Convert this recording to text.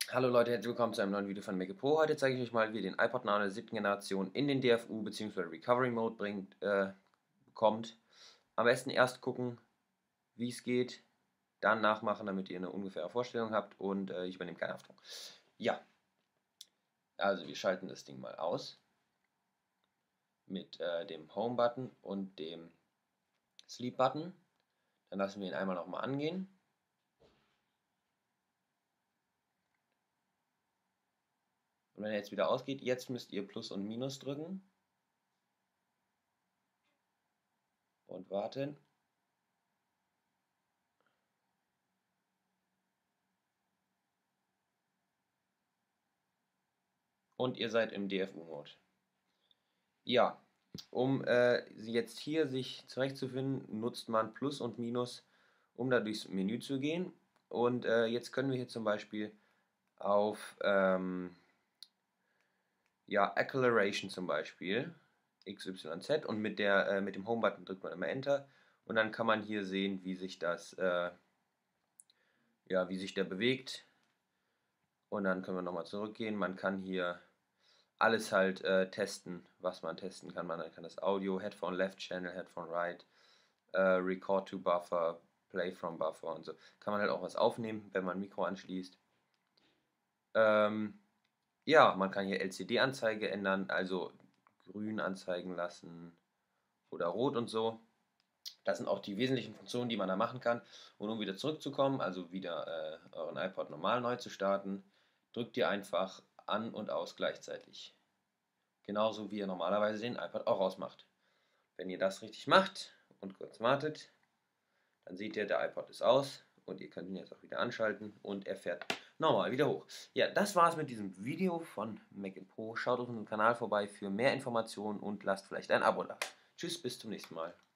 Hallo Leute, herzlich willkommen zu einem neuen Video von Make Pro. Heute zeige ich euch mal, wie ihr den iPod Nano der 7. Generation in den DFU bzw. Recovery Mode bekommt. Am besten erst gucken, wie es geht, dann nachmachen, damit ihr eine ungefähre Vorstellung habt und ich übernehme keine Haftung. Ja, also wir schalten das Ding mal aus mit dem Home-Button und dem Sleep-Button. Dann lassen wir ihn einmal nochmal angehen. Und wenn er jetzt wieder ausgeht, jetzt müsst ihr Plus und Minus drücken und warten. Und ihr seid im DFU-Mode. Ja, um jetzt hier sich zurechtzufinden, nutzt man Plus und Minus, um da durchs Menü zu gehen. Und jetzt können wir hier zum Beispiel auf ja, Acceleration zum Beispiel, XYZ, und mit dem Home-Button drückt man immer Enter und dann kann man hier sehen, wie sich ja, wie sich der bewegt. Und dann können wir nochmal zurückgehen. Man kann hier alles halt testen, was man testen kann. Man kann das Audio, Headphone Left Channel, Headphone Right, Record to Buffer, Play from Buffer und so. Kann man halt auch was aufnehmen, wenn man ein Mikro anschließt. Ja, man kann hier LCD-Anzeige ändern, also grün anzeigen lassen oder rot und so. Das sind auch die wesentlichen Funktionen, die man da machen kann. Und um wieder zurückzukommen, also wieder euren iPod normal neu zu starten, drückt ihr einfach an und aus gleichzeitig. Genauso wie ihr normalerweise den iPod auch ausmacht. Wenn ihr das richtig macht und kurz wartet, dann seht ihr, der iPod ist aus und ihr könnt ihn jetzt auch wieder anschalten und er fährt normal wieder hoch. Ja, das war's mit diesem Video von Make Pro. Schaut auf unserem Kanal vorbei für mehr Informationen und lasst vielleicht ein Abo da. Tschüss, bis zum nächsten Mal.